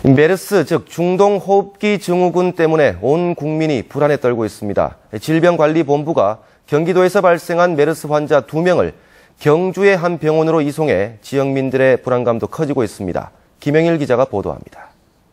메르스, 즉 중동호흡기 증후군 때문에 온 국민이 불안에 떨고 있습니다. 질병관리본부가 경기도에서 발생한 메르스 환자 2명을 경주의 한 병원으로 이송해 지역민들의 불안감도 커지고 있습니다. 김영일 기자가 보도합니다.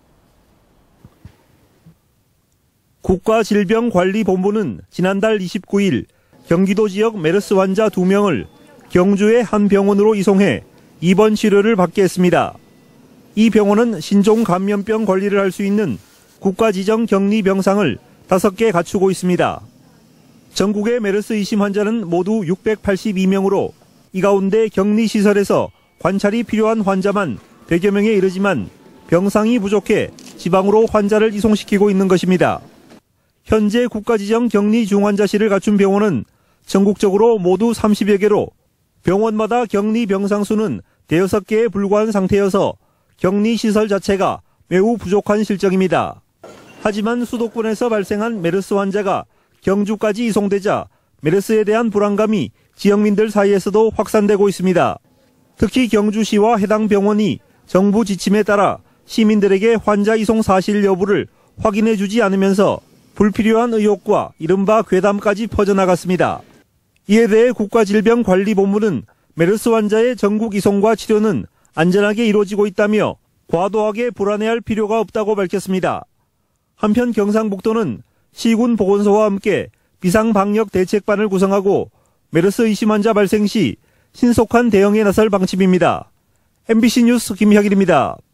국가질병관리본부는 지난달 29일 경기도 지역 메르스 환자 2명을 경주의 한 병원으로 이송해 입원 치료를 받게 했습니다. 이 병원은 신종 감염병 관리를 할 수 있는 국가지정 격리 병상을 5개 갖추고 있습니다. 전국의 메르스 의심 환자는 모두 682명으로 이 가운데 격리시설에서 관찰이 필요한 환자만 100여 명에 이르지만 병상이 부족해 지방으로 환자를 이송시키고 있는 것입니다. 현재 국가지정 격리 중환자실을 갖춘 병원은 전국적으로 모두 30여 개로 병원마다 격리 병상 수는 5개에 불과한 상태여서 격리시설 자체가 매우 부족한 실정입니다. 하지만 수도권에서 발생한 메르스 환자가 경주까지 이송되자 메르스에 대한 불안감이 지역민들 사이에서도 확산되고 있습니다. 특히 경주시와 해당 병원이 정부 지침에 따라 시민들에게 환자 이송 사실 여부를 확인해주지 않으면서 불필요한 의혹과 이른바 괴담까지 퍼져나갔습니다. 이에 대해 국가질병관리본부는 메르스 환자의 전국 이송과 치료는 안전하게 이루어지고 있다며 과도하게 불안해할 필요가 없다고 밝혔습니다. 한편 경상북도는 시군 보건소와 함께 비상방역 대책반을 구성하고 메르스 의심 환자 발생 시 신속한 대응에 나설 방침입니다. MBC 뉴스 김혁일입니다.